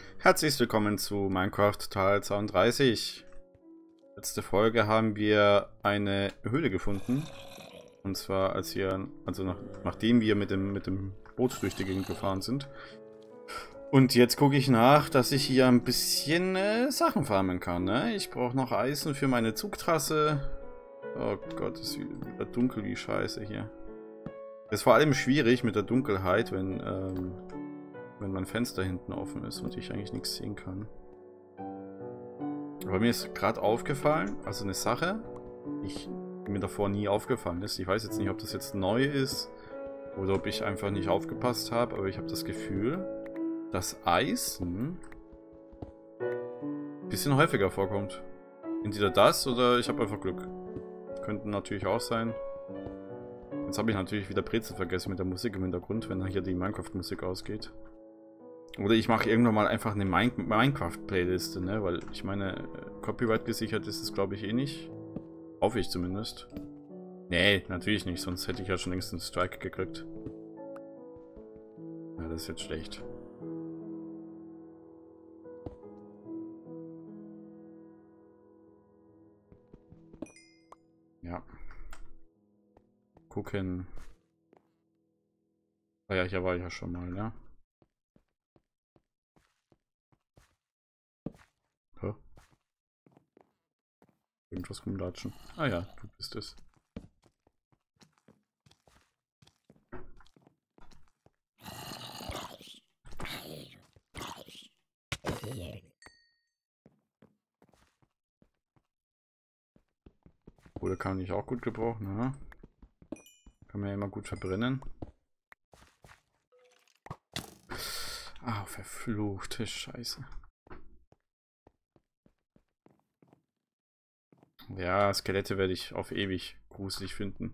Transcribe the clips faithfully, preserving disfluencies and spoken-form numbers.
Herzlich willkommen zu Minecraft Teil zweiunddreißig. Letzte Folge haben wir eine Höhle gefunden. Und zwar als wir, also nach, nachdem wir mit dem, mit dem Boot durch die Gegend gefahren sind. Und jetzt gucke ich nach, dass ich hier ein bisschen äh, Sachen farmen kann. Ne? Ich brauche noch Eisen für meine Zugtrasse. Oh Gott, es ist wieder dunkel wie Scheiße hier. Es ist vor allem schwierig mit der Dunkelheit, wenn... Ähm, wenn mein Fenster hinten offen ist und ich eigentlich nichts sehen kann. Aber mir ist gerade aufgefallen, also eine Sache, die mir davor nie aufgefallen ist. Ich weiß jetzt nicht, ob das jetzt neu ist oder ob ich einfach nicht aufgepasst habe, aber ich habe das Gefühl, dass Eisen ein bisschen häufiger vorkommt. Entweder das oder ich habe einfach Glück. Könnten natürlich auch sein. Jetzt habe ich natürlich wieder Brezel vergessen mit der Musik im Hintergrund, wenn hier die Minecraft-Musik ausgeht. Oder ich mache irgendwann mal einfach eine Minecraft-Playliste, ne? Weil ich meine, Copyright gesichert ist es, glaube ich, eh nicht. Hoffe ich zumindest. Nee, natürlich nicht, sonst hätte ich ja schon längst einen Strike gekriegt. Ja, das ist jetzt schlecht. Ja. Gucken. Ah ja, hier war ich ja schon mal, ne? Hä? Irgendwas rumlatschen. Ah ja, du bist es. Kohle kann ich auch gut gebrauchen, ne? Kann man ja immer gut verbrennen. Ah, verfluchte Scheiße. Ja, Skelette werde ich auf ewig gruselig finden.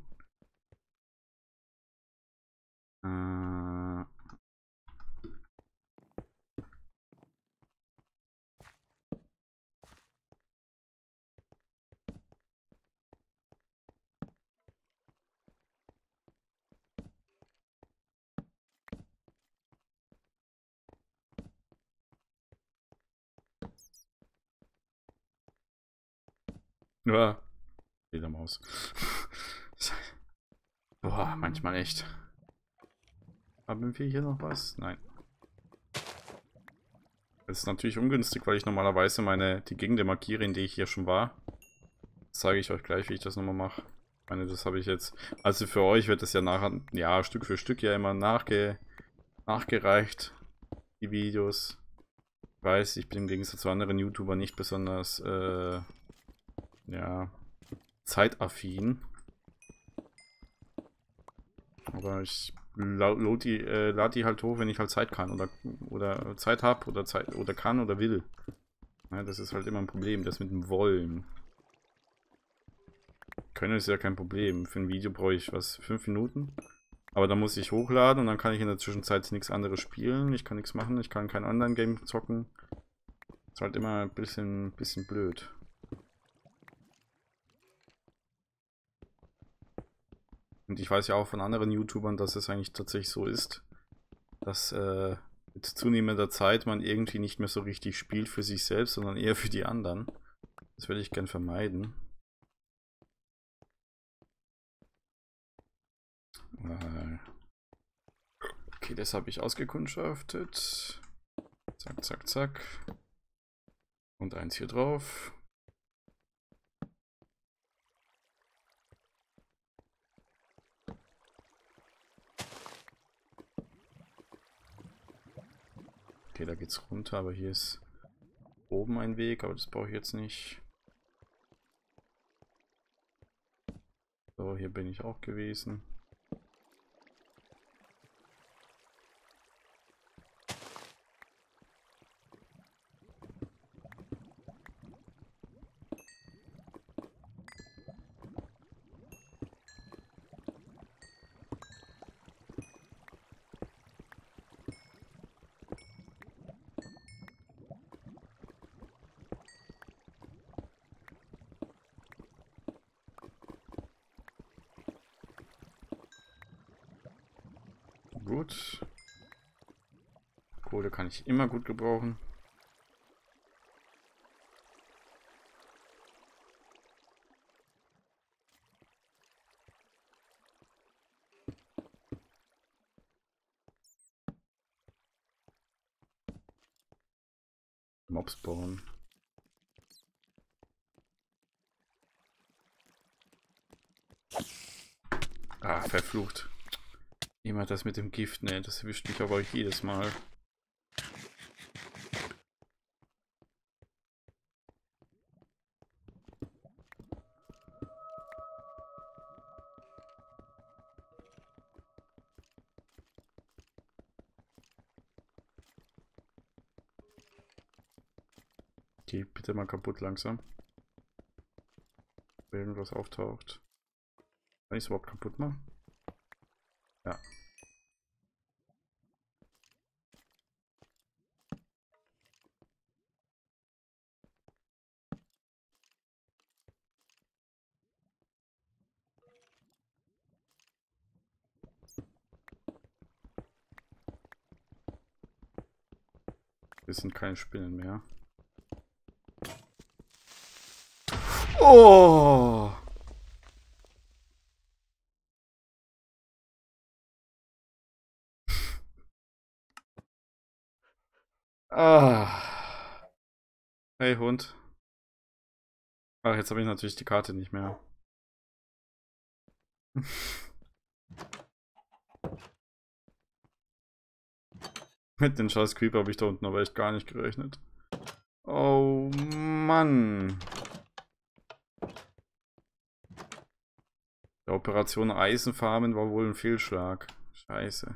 Äh... Ja, Fledermaus. Boah, manchmal echt. Haben wir hier noch was? Nein. Das ist natürlich ungünstig, weil ich normalerweise meine die Gegend markiere, in der ich hier schon war. Das zeige ich euch gleich, wie ich das nochmal mache. Ich meine, das habe ich jetzt... Also für euch wird das ja nachher, ja, Stück für Stück ja immer nachge, nachgereicht, die Videos. Ich weiß, ich bin im Gegensatz zu anderen YouTubern nicht besonders, äh, ja, zeitaffin. Aber ich lade die, äh, lad die halt hoch, wenn ich halt Zeit kann oder, oder Zeit habe oder Zeit oder kann oder will. Ja, das ist halt immer ein Problem, das mit dem Wollen. Können ist ja kein Problem. Für ein Video brauche ich was, fünf Minuten. Aber dann muss ich hochladen und dann kann ich in der Zwischenzeit nichts anderes spielen. Ich kann nichts machen, ich kann kein Online-Game zocken. Ist halt immer ein bisschen, bisschen blöd. Und ich weiß ja auch von anderen YouTubern, dass es eigentlich tatsächlich so ist, dass äh, mit zunehmender Zeit man irgendwie nicht mehr so richtig spielt für sich selbst, sondern eher für die anderen. Das würde ich gern vermeiden. Okay, das habe ich ausgekundschaftet. Zack, zack, zack. Und eins hier drauf. Okay, da geht's runter, aber hier ist oben ein Weg, aber das brauche ich jetzt nicht. So, hier bin ich auch gewesen. Gut. Kohle kann ich immer gut gebrauchen. Mobs bauen. Ah, verflucht. Immer das mit dem Gift, ne, das erwischt mich aber jedes Mal. Geh bitte mal kaputt langsam. Wenn irgendwas auftaucht. Kann ich es überhaupt kaputt machen? Ja. Es sind keine Spinnen mehr. Oh! Ah. Hey Hund. Ach, jetzt habe ich natürlich die Karte nicht mehr. Mit den scheiß Creeper habe ich da unten aber echt gar nicht gerechnet. Oh Mann. Die Operation Eisenfarmen war wohl ein Fehlschlag. Scheiße.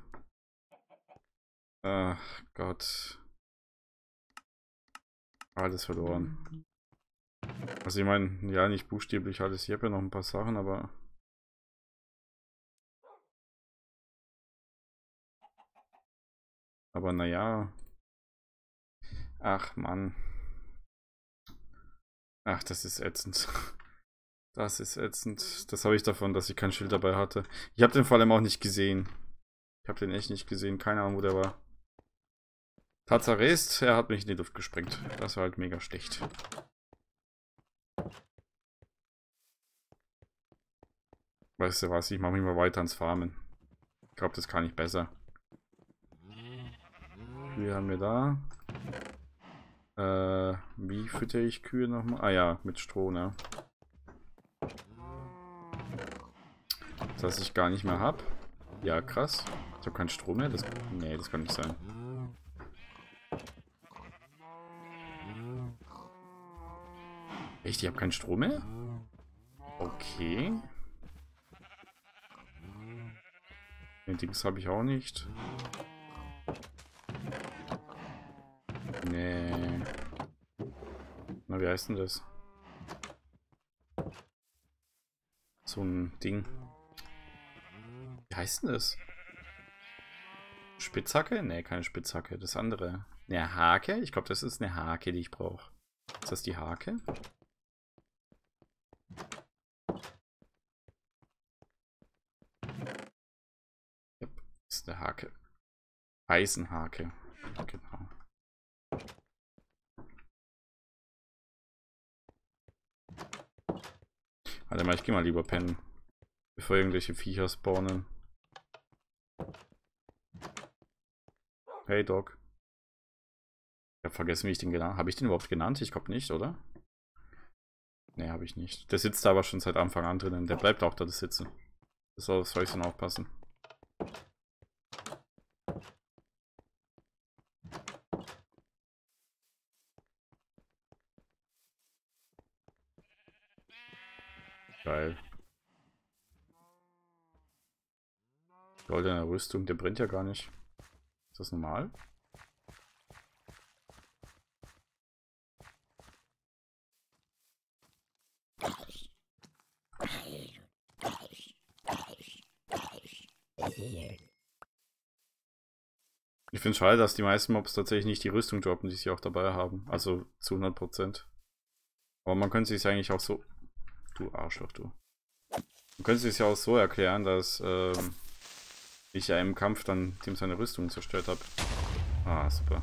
Ach Gott. Alles verloren. Also ich meine, ja, nicht buchstäblich alles. Ich habe ja noch ein paar Sachen, aber... Aber naja. Ach Mann. Ach, das ist ätzend. Das ist ätzend. Das habe ich davon, dass ich kein Schild dabei hatte. Ich habe den vor allem auch nicht gesehen. Ich habe den echt nicht gesehen. Keine Ahnung, wo der war. Tatsache ist, er hat mich in die Luft gesprengt. Das war halt mega schlecht. Weißt du was, ich mache mich mal weiter ans Farmen. Ich glaube, das kann ich besser. Kühe haben wir da. Äh, wie fütter ich Kühe nochmal? Ah ja, mit Stroh, ne? Das ich gar nicht mehr habe. Ja, krass. Ich habe keinen Strom mehr. Das, nee, das kann nicht sein. Echt? Ich habe keinen Strom mehr? Okay. Den Dings habe ich auch nicht. Nee. Na, wie heißt denn das? So ein Ding. Wie heißt denn das? Spitzhacke? Nee, keine Spitzhacke. Das andere. Eine Hake? Ich glaube, das ist eine Hake, die ich brauche. Ist das die Hake? Ja, ist eine Hake. Eisenhake. Genau. Warte mal, ich gehe mal lieber pennen. Bevor irgendwelche Viecher spawnen. Hey Doc. Ich habe vergessen, wie ich den genannt habe. Habe ich den überhaupt genannt? Ich glaube nicht, oder? Ne, habe ich nicht. Der sitzt da aber schon seit Anfang an drinnen. Der bleibt auch da sitzen. Das soll, soll ich dann aufpassen. Geil. Goldene Rüstung, der brennt ja gar nicht. Ist das normal? Ich finde es schade, dass die meisten Mobs tatsächlich nicht die Rüstung droppen, die sie auch dabei haben. Also zu hundert Prozent. Aber man könnte sich eigentlich auch so... Du Arschloch, du. Man könnte sich ja auch so erklären, dass ähm, ich ja im Kampf dann dem seine Rüstung zerstört habe. Ah, super.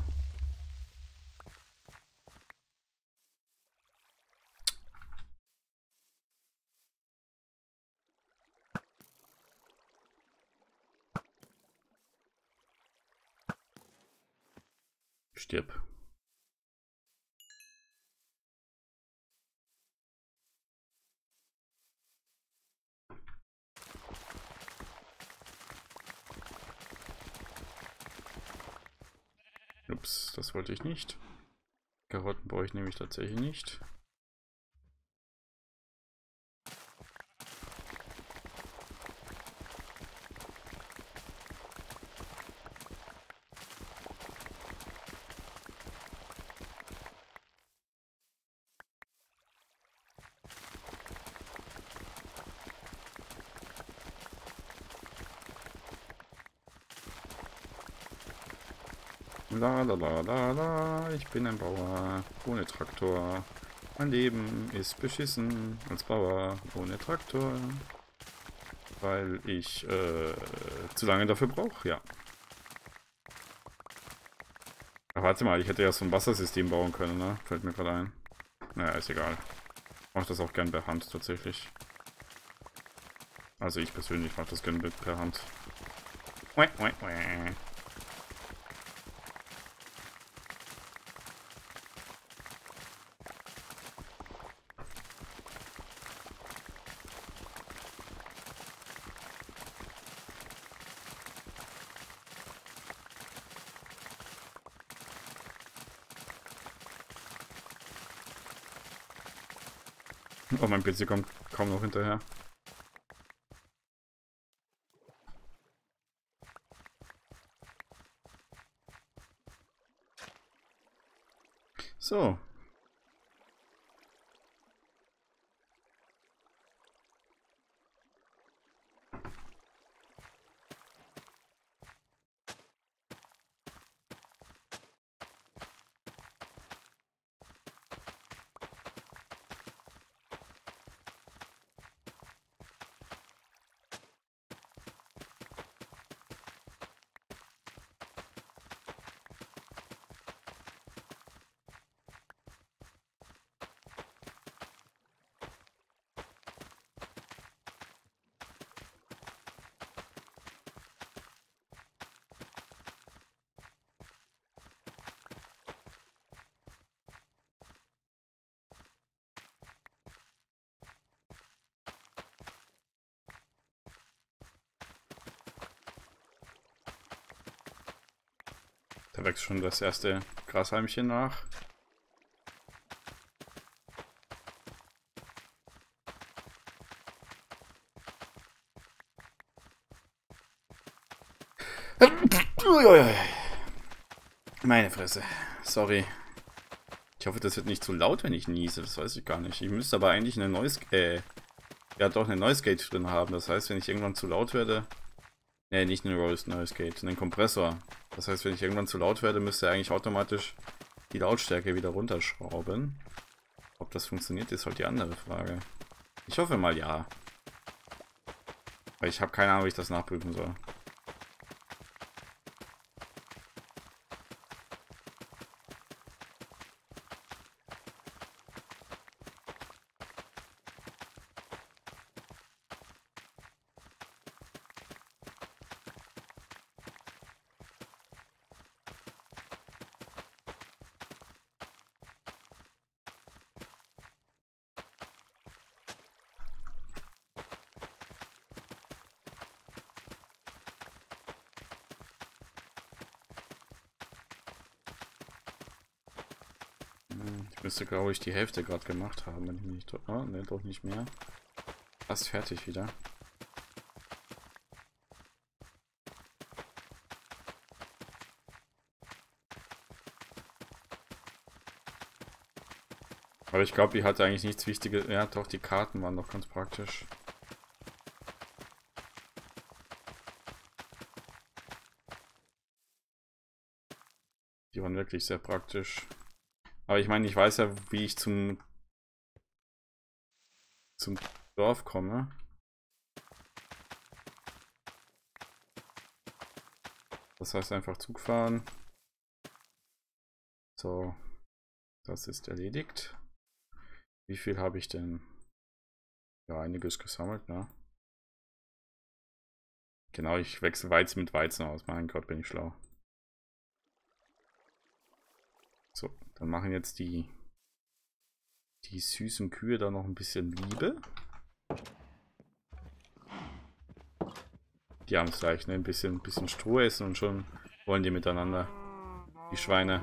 Stirb. Ups, das wollte ich nicht. Karotten brauche ich nämlich tatsächlich nicht. La la la la la, ich bin ein Bauer ohne Traktor. Mein Leben ist beschissen als Bauer ohne Traktor. Weil ich äh, zu lange dafür brauche, ja. Ach, warte mal, ich hätte ja so ein Wassersystem bauen können, ne? Fällt mir gerade ein. Naja, ist egal. Ich mache das auch gern per Hand tatsächlich. Also ich persönlich mache das gern per Hand. Uäh, uäh, uäh. Oh, mein P C kommt kaum noch hinterher. So. Da wächst schon das erste Grashalmchen nach. Meine Fresse. Sorry. Ich hoffe, das wird nicht zu laut, wenn ich niese. Das weiß ich gar nicht. Ich müsste aber eigentlich eine Noise... Äh, ja doch, eine Noise Gate drin haben. Das heißt, wenn ich irgendwann zu laut werde... Ne, nicht eine Noise Gate, einen Kompressor. Das heißt, wenn ich irgendwann zu laut werde, müsste er eigentlich automatisch die Lautstärke wieder runterschrauben. Ob das funktioniert, ist halt die andere Frage. Ich hoffe mal ja. Weil ich habe keine Ahnung, wie ich das nachprüfen soll. Ich müsste, glaube ich, die Hälfte gerade gemacht haben, wenn ich mich nicht... Oh, ne, doch nicht mehr. Fast fertig wieder. Aber ich glaube, die hatte eigentlich nichts Wichtiges. Ja, doch, die Karten waren doch ganz praktisch. Die waren wirklich sehr praktisch. Aber ich meine, ich weiß ja, wie ich zum, zum Dorf komme. Das heißt einfach Zug fahren. So, das ist erledigt. Wie viel habe ich denn? Ja, einiges gesammelt, ne? Genau, ich wechsle Weizen mit Weizen aus. Mein Gott, bin ich schlau. So, dann machen jetzt die, die süßen Kühe da noch ein bisschen Liebe. Die haben es gleich, ne? Ein bisschen, ein bisschen Stroh essen und schon wollen die miteinander. Die Schweine.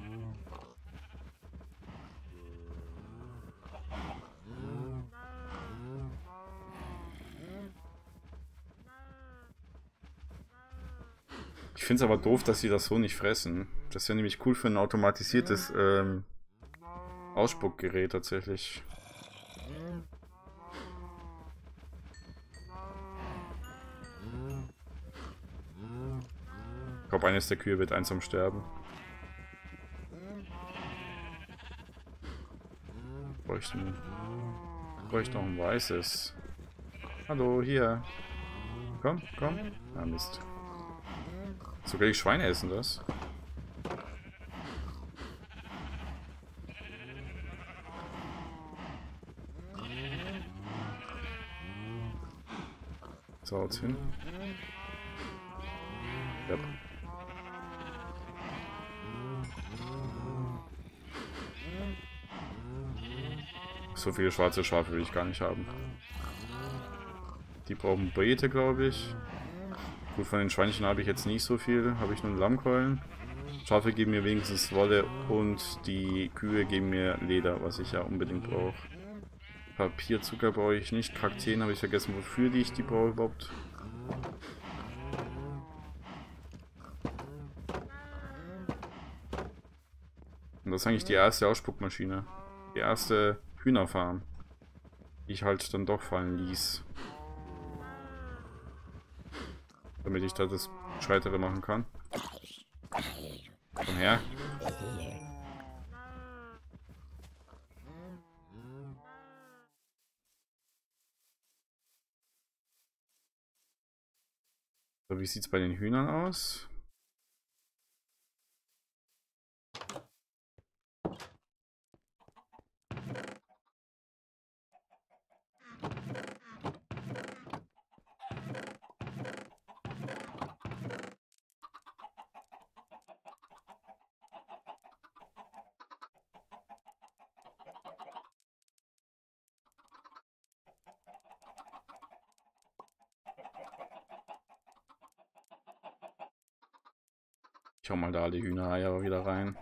Ich finde es aber doof, dass sie das so nicht fressen. Das wäre nämlich cool für ein automatisiertes ähm, Ausspuckgerät tatsächlich. Ich glaube, eines der Kühe wird einsam sterben. Bräuchte ein, bräuchte noch ein weißes. Hallo, hier. Komm, komm. Ah, Mist. Sogar die Schweine essen das. So, haut's hin. Yep. So viele schwarze Schafe will ich gar nicht haben. Die brauchen Beete, glaube ich. Gut, von den Schweinchen habe ich jetzt nicht so viel. Habe ich nur Lammkeulen. Schafe geben mir wenigstens Wolle und die Kühe geben mir Leder, was ich ja unbedingt brauche. Papierzucker brauche ich nicht. Kakteen habe ich vergessen, wofür die ich die brauche überhaupt. Und das ist eigentlich die erste Ausspuckmaschine. Die erste Hühnerfarm, die ich halt dann doch fallen ließ. Damit ich da das Schreitere machen kann. Komm her. So, wie sieht es bei den Hühnern aus? Ich hau mal da alle Hühnereier wieder rein.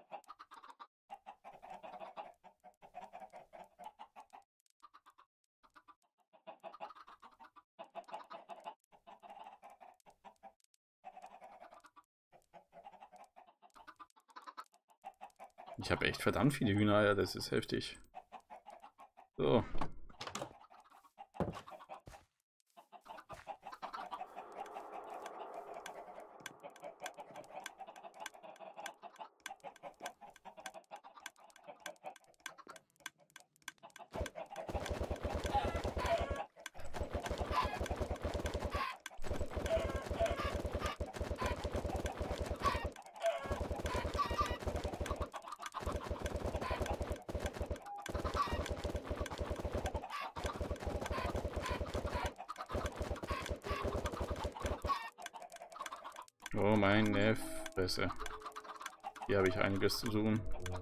Ich habe echt verdammt viele Hühnereier, das ist heftig. So. Oh, meine Fresse. Hier habe ich einiges zu tun.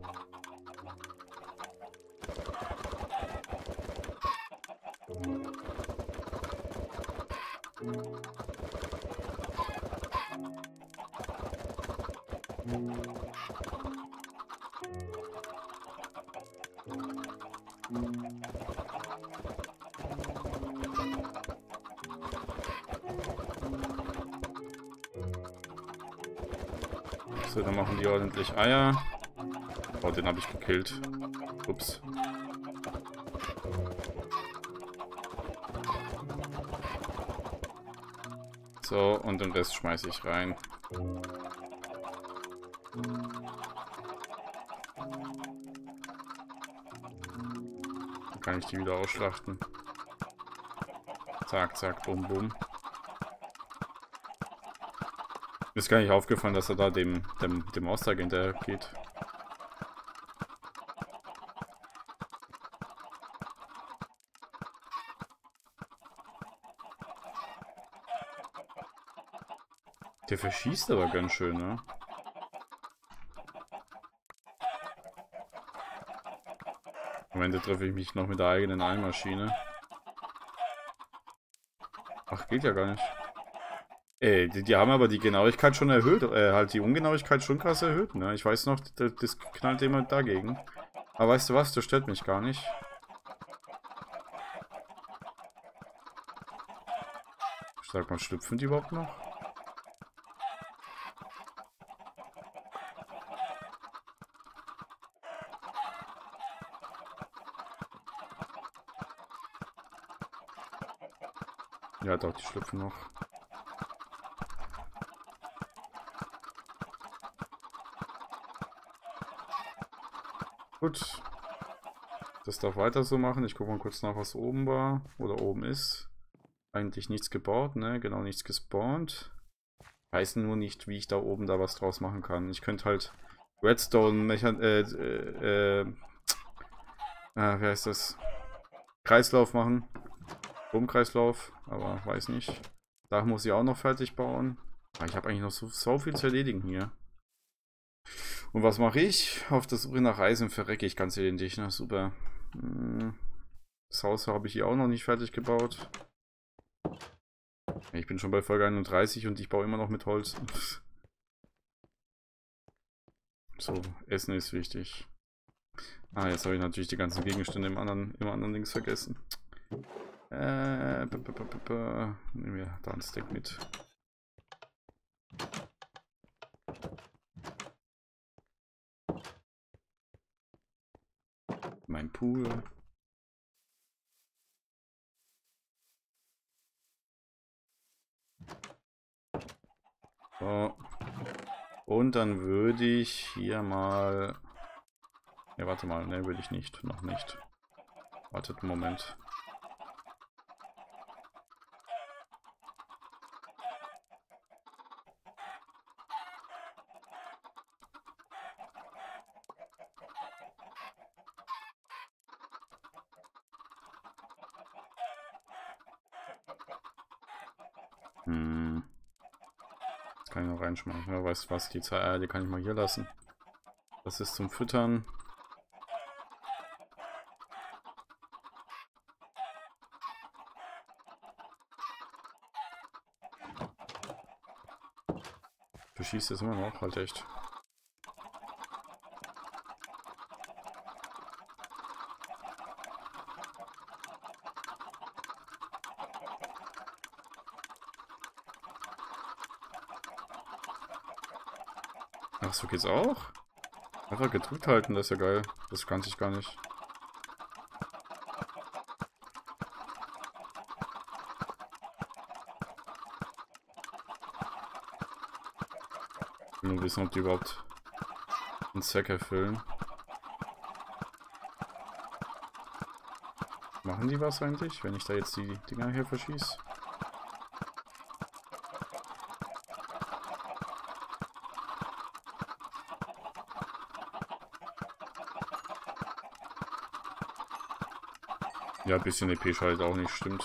So, dann machen die ordentlich Eier. Oh, den habe ich gekillt. Ups. So, und den Rest schmeiße ich rein. Dann kann ich die wieder ausschlachten. Zack, zack, bum, bum. Mir ist gar nicht aufgefallen, dass er da dem, dem, dem Austrag hinterher geht. Der verschießt aber ganz schön, ne? Am Ende treffe ich mich noch mit der eigenen Eilmaschine. Ach, geht ja gar nicht. Ey, die, die haben aber die Genauigkeit schon erhöht, äh, halt die Ungenauigkeit schon krass erhöht, ne? Ich weiß noch, das, das knallt jemand dagegen. Aber weißt du was, das stört mich gar nicht. Sag mal, schlüpfen die überhaupt noch? Ja, doch, die schlüpfen noch. Gut. Das darf weiter so machen. Ich gucke mal kurz nach, was oben war. Oder oben ist. Eigentlich nichts gebaut, ne? Genau, nichts gespawnt. Ich weiß nur nicht, wie ich da oben da was draus machen kann. Ich könnte halt Redstone, äh, äh, äh, ah, wie heißt das? Kreislauf machen. Stromkreislauf, aber weiß nicht. Da muss ich auch noch fertig bauen. Aber ich habe eigentlich noch so, so viel zu erledigen hier. Und was mache ich? Auf der Suche nach Eisen verrecke ich ganz identisch. Na, super. Das Haus habe ich hier auch noch nicht fertig gebaut. Ich bin schon bei Folge einunddreißig und ich baue immer noch mit Holz. So, Essen ist wichtig. Ah, jetzt habe ich natürlich die ganzen Gegenstände im anderen, im anderen Dings vergessen. Äh, b -b -b -b -b nehmen wir da ein Stack mit. Mein Pool. So. Und dann würde ich hier mal... Ja, warte mal. Ne, würde ich nicht. Noch nicht. Wartet einen Moment. Hm. Das kann ich noch reinschmeißen. Ja, weißt du was? Die zwei Eier, die kann ich mal hier lassen. Das ist zum Füttern. Du schießt jetzt immer noch, halt echt. Ach, so geht's auch? Einfach gedrückt halten, das ist ja geil. Das kann ich gar nicht. Ich will nur wissen, ob die überhaupt einen Zweck erfüllen. Machen die was eigentlich, wenn ich da jetzt die Dinger hier verschieße? Ja, ein bisschen E P schaltet auch nicht, stimmt.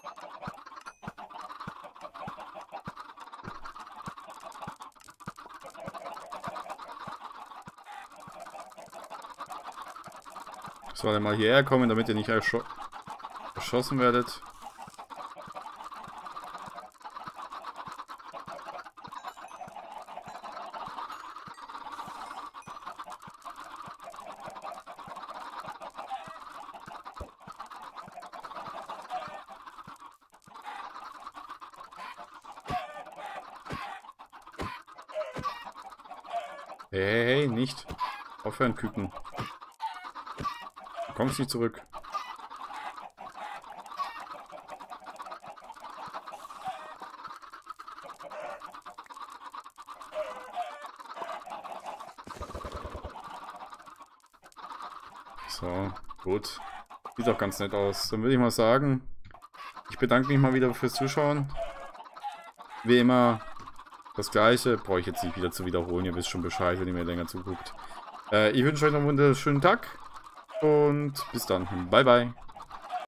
So, dann mal hierher kommen, damit ihr nicht erscho erschossen werdet. Hey, hey, hey, nicht. Aufhören, Küken. Du kommst nicht zurück. So, gut. Sieht auch ganz nett aus. Dann würde ich mal sagen, ich bedanke mich mal wieder fürs Zuschauen. Wie immer, das Gleiche. Brauche ich jetzt nicht wieder zu wiederholen. Ihr wisst schon Bescheid, wenn ihr mir länger zuguckt. Äh, ich wünsche euch noch einen wunderschönen Tag. Und bis dann. Bye, bye.